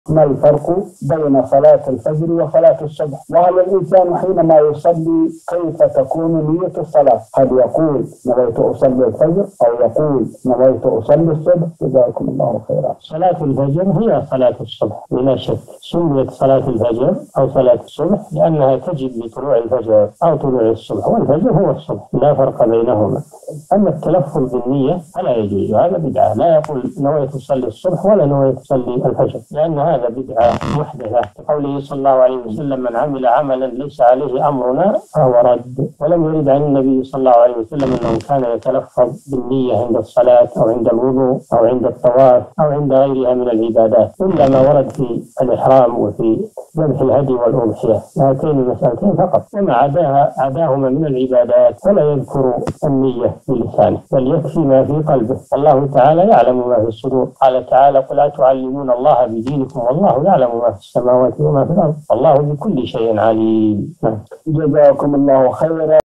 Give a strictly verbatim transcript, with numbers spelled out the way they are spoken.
ما الفرق بين صلاة الفجر وصلاة الصبح؟ وهل الإنسان حينما يصلي كيف تكون نية الصلاة؟ هل يقول نويت أصلي الفجر أو يقول نويت أصلي الصبح؟ جزاكم الله خيرا. صلاة الفجر هي صلاة الصبح بلا شك، سميت صلاة الفجر أو صلاة الصبح لأنها تجب بطلوع الفجر أو طلوع الصبح، والفجر هو الصبح لا فرق بينهما. أما التلفظ بالنية فلا يجوز، هذا بدعة. لا يقول نويت أصلي الصبح ولا نويت أصلي الفجر، لأن هذا بدعة محدثة. قوله صلى الله عليه وسلم: من عمل عملا ليس عليه أمرنا فهو رد. ولم يرد عن النبي صلى الله عليه وسلم أنه كان يتلفظ بالنية عند الصلاة أو عند الوضوء أو عند الطواف أو عند غيرها من العبادات، إلا ما ورد في الإحرام وفي ذبح الهدي والأضحية، هاتين المسألتين فقط. وما عداها عداهما من العبادات فلا يذكر النية بلسانه، بل يكفي ما في قلبه، والله تعالى يعلم ما في الصدور. قال تعالى: قل أتعلمون الله بدينكم والله يعلم ما في السماوات وما في الأرض والله بكل شيء عليم. جزاكم الله خيرا.